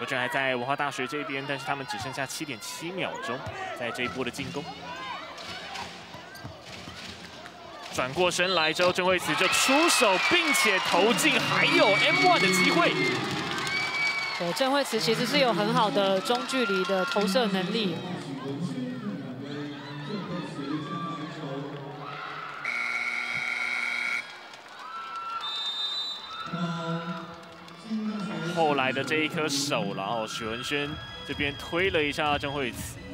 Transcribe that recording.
球权还在文化大学这边，但是他们只剩下7.7秒钟，在这一波的进攻。转过身来之后，郑惠慈就出手，并且投进，还有 M1 的机会。 对，郑惠慈其实是有很好的中距离的投射能力。 后来的这一颗手，然后许文轩这边推了一下郑惠慈，